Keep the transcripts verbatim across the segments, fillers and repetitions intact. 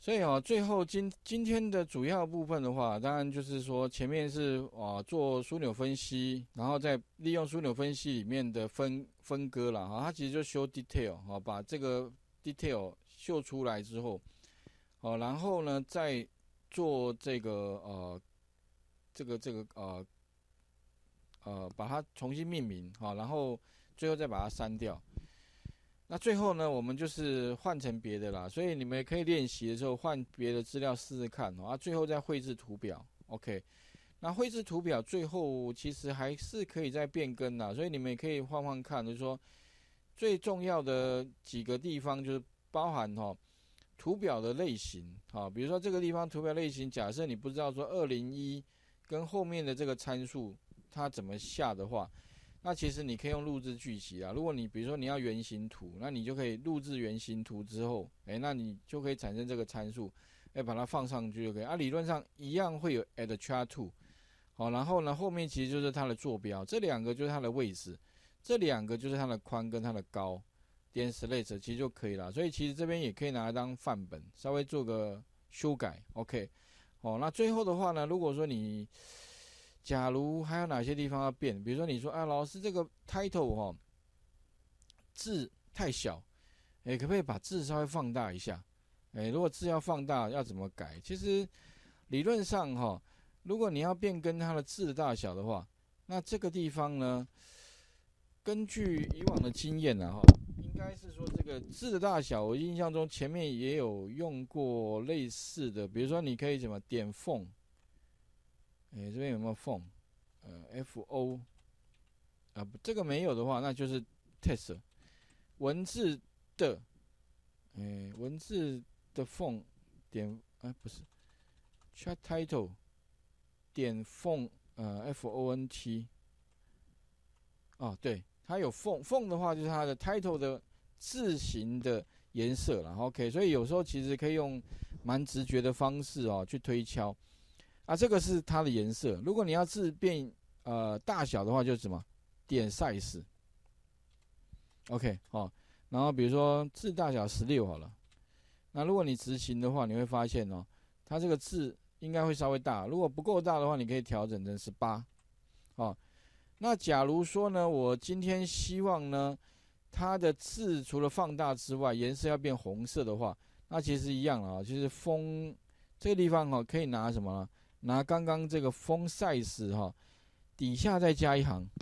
所以哦，最后今今天的主要部分的话，当然就是说前面是啊做枢纽分析，然后再利用枢纽分析里面的分分割了哈，它其实就修 detail 哈，把这个 detail 秀出来之后，好，然后呢再做这个呃这个这个呃呃把它重新命名哈，然后最后再把它删掉。那最后呢，我们就是换成别的啦，所以你们也可以练习的时候换别的资料试试看哦。啊，最后再绘制图表 ，OK。那绘制图表最后其实还是可以再变更啦，所以你们也可以换换看，就是说最重要的几个地方就是包含哈图表的类型，好，比如说这个地方图表类型，假设你不知道说二零一跟后面的这个参数它怎么下的话。那其实你可以用录制句集啊。如果你比如说你要原型图，那你就可以录制原型图之后，哎，那你就可以产生这个参数，哎，把它放上去就可以。啊，理论上一样会有 add chart to， 好，然后呢后面其实就是它的坐标，这两个就是它的位置，这两个就是它的宽跟它的高，点 select 其实就可以了。所以其实这边也可以拿来当范本，稍微做个修改 ，OK。哦，那最后的话呢，如果说你假如还有哪些地方要变？比如说你说啊，老师这个 title 哈、哦、字太小，哎，可不可以把字稍微放大一下？哎，如果字要放大，要怎么改？其实理论上哈、哦，如果你要变更它的字的大小的话，那这个地方呢，根据以往的经验呢哈，应该是说这个字的大小，我印象中前面也有用过类似的，比如说你可以怎么点缝。哎，这边有没有缝？呃 ，F O 啊，这个没有的话，那就是 text 文字的，哎，文字的缝点，哎，不是 chart title 点缝，呃，F O N T 啊，对，它有缝，缝的话就是它的 title 的字形的颜色了。OK， 所以有时候其实可以用蛮直觉的方式哦去推敲。啊，这个是它的颜色。如果你要字变呃大小的话，就是什么点 size，OK， 好，然后比如说字大小十六好了。那如果你执行的话，你会发现哦，它这个字应该会稍微大。如果不够大的话，你可以调整成十八。哦，那假如说呢，我今天希望呢，它的字除了放大之外，颜色要变红色的话，那其实一样啊，就是风这个地方哈、哦，可以拿什么呢？拿刚刚这个font size哈，底下再加一行，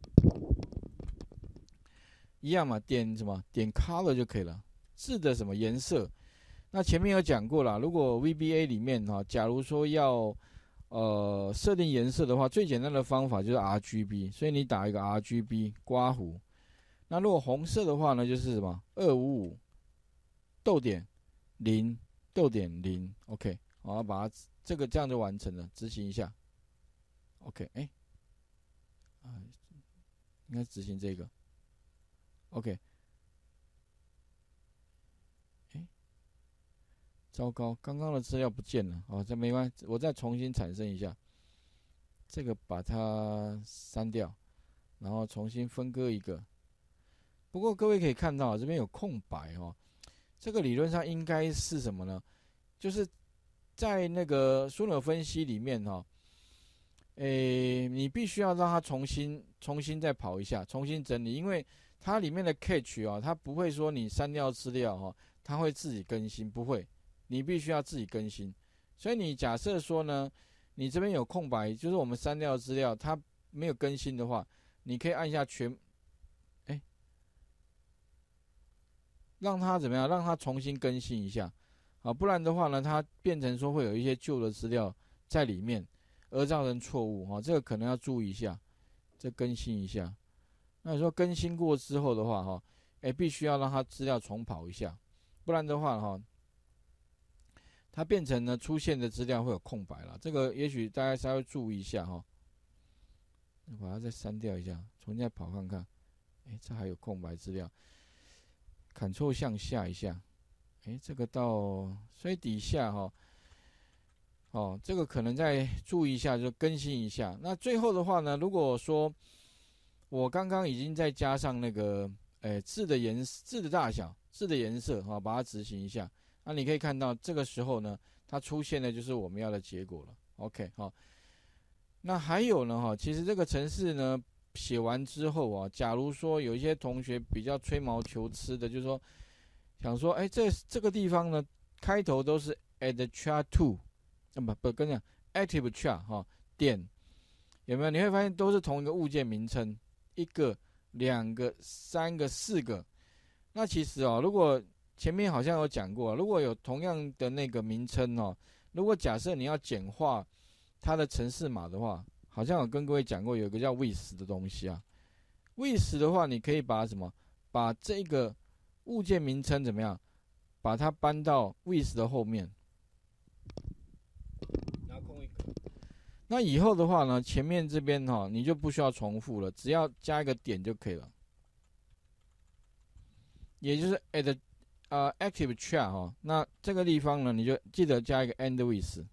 一样嘛，点什么？点 color 就可以了。字的什么颜色？那前面有讲过啦，如果 V B A 里面哈，假如说要呃设定颜色的话，最简单的方法就是 R G B， 所以你打一个 R G B 刮弧。那如果红色的话呢，就是什么？二五五逗点零逗点零 ，OK， 好，把它这个这样就完成了，执行一下。OK， 哎、欸，啊，应该执行这个。OK， 哎、欸，糟糕，刚刚的资料不见了。哦，这没关系，我再重新产生一下。这个把它删掉，然后重新分割一个。不过各位可以看到，这边有空白哦。这个理论上应该是什么呢？就是在那个枢纽分析里面哈、哦。诶，你必须要让它重新、重新再跑一下，重新整理，因为它里面的 catch 啊、哦，它不会说你删掉资料哈、哦，它会自己更新，不会，你必须要自己更新。所以你假设说呢，你这边有空白，就是我们删掉资料，它没有更新的话，你可以按下全，哎，让它怎么样？让它重新更新一下，啊，不然的话呢，它变成说会有一些旧的资料在里面。而造成错误哈，这个可能要注意一下，再更新一下。那你说更新过之后的话哈，哎，必须要让它资料重跑一下，不然的话哈，它变成呢出现的资料会有空白了。这个也许大家稍微注意一下哈，把它再删掉一下，重新再跑看看。哎，这还有空白资料 ，Ctrl 向下一下，哎，这个到所以底下哈。哦，这个可能再注意一下，就更新一下。那最后的话呢，如果说我刚刚已经再加上那个，诶，字的颜字的大小、字的颜色，哈、哦，把它执行一下。 那你可以看到这个时候呢，它出现的就是我们要的结果了。OK 好，那还有呢哈，其实这个程式呢写完之后啊，假如说有一些同学比较吹毛求疵的，就是说想说，哎，这这个地方呢开头都是 add char to， 啊不不跟你讲 active char 哈点。有没有？你会发现都是同一个物件名称，一个、两个、三个、四个。那其实哦，如果前面好像有讲过，如果有同样的那个名称哦，如果假设你要简化它的程式码的话，好像有跟各位讲过，有一个叫 with 的东西啊。with 的话，你可以把什么？把这个物件名称怎么样？把它搬到 with 的后面。那以后的话呢，前面这边哈、哦，你就不需要重复了，只要加一个点就可以了，也就是 at 呃 active char 哈。那这个地方呢，你就记得加一个 end with。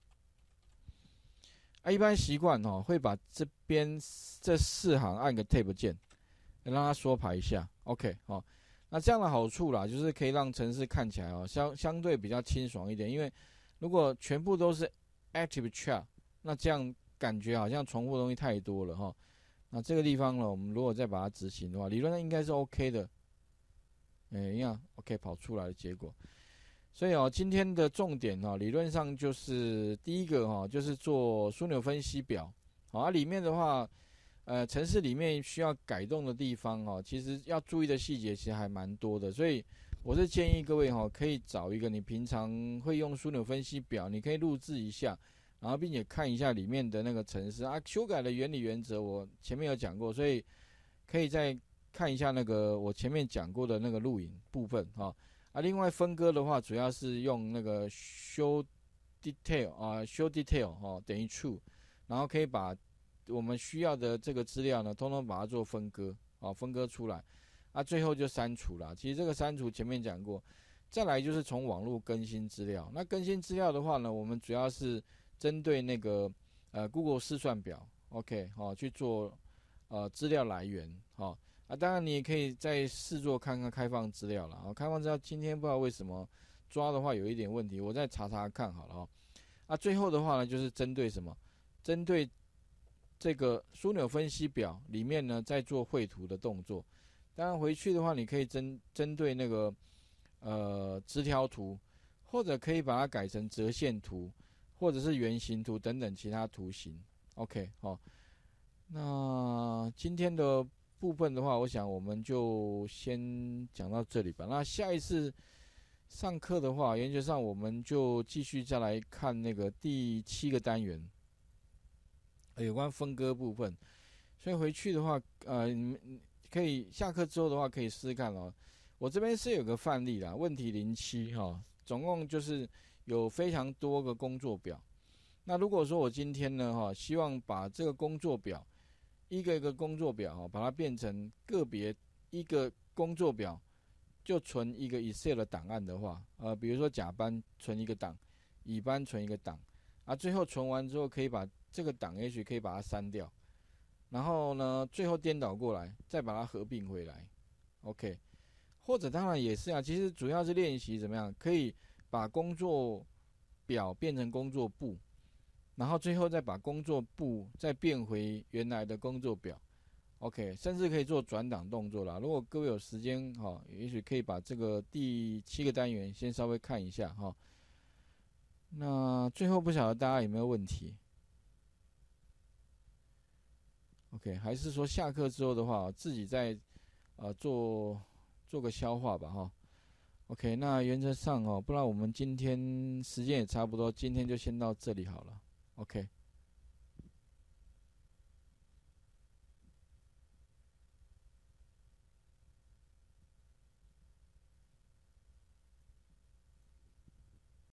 啊，一般习惯哈会把这边这四行按个 tab 键，让它缩排一下。OK 哦，那这样的好处啦，就是可以让程式看起来哦相相对比较清爽一点，因为如果全部都是 active char。那这样感觉好像重复的东西太多了哈。那这个地方呢，我们如果再把它执行的话，理论上应该是 OK 的。哎、欸，一样 OK 跑出来的结果。所以哦，今天的重点哈、哦，理论上就是第一个哈、哦，就是做枢纽分析表。好、啊，里面的话，呃，程式里面需要改动的地方哦，其实要注意的细节其实还蛮多的。所以我是建议各位哈、哦，可以找一个你平常会用枢纽分析表，你可以录制一下。然后并且看一下里面的那个程式啊，修改的原理原则我前面有讲过，所以可以再看一下那个我前面讲过的那个录影部分哈。啊，另外分割的话，主要是用那个 show detail 啊 show detail 哈等于 true， 然后可以把我们需要的这个资料呢，通通把它做分割啊，分割出来啊，最后就删除了。其实这个删除前面讲过，再来就是从网络更新资料。那更新资料的话呢，我们主要是针对那个呃 Google 试算表 ，OK 好、哦、去做呃资料来源，好、哦、啊，当然你也可以再试做看看开放资料了。啊，开放资料今天不知道为什么抓的话有一点问题，我再查查看好了哦。啊，最后的话呢，就是针对什么？针对这个枢纽分析表里面呢，再做绘图的动作。当然回去的话，你可以针针对那个呃直条图，或者可以把它改成折线图。或者是圆形图等等其他图形 ，OK 好。那今天的部分的话，我想我们就先讲到这里吧。那下一次上课的话，原则上我们就继续再来看那个第七个单元，有关分割部分。所以回去的话，呃，你们可以下课之后的话，可以试试看哦。我这边是有个范例啦，问题零七哈，总共就是有非常多个工作表。那如果说我今天呢哈，希望把这个工作表一个一个工作表哈，把它变成个别一个工作表，就存一个 Excel 的档案的话，呃，比如说甲班存一个档，乙班存一个档，啊，最后存完之后可以把这个档也许可以把它删掉，然后呢，最后颠倒过来，再把它合并回来 ，OK。或者当然也是啊，其实主要是练习怎么样可以把工作表变成工作簿，然后最后再把工作簿再变回原来的工作表 ，OK， 甚至可以做转档动作啦。如果各位有时间哈，也许可以把这个第七个单元先稍微看一下哈。那最后不晓得大家有没有问题 ？OK， 还是说下课之后的话，自己再呃做。做个消化吧哈 ，OK， 那原则上哦，不然我们今天时间也差不多，今天就先到这里好了 ，OK。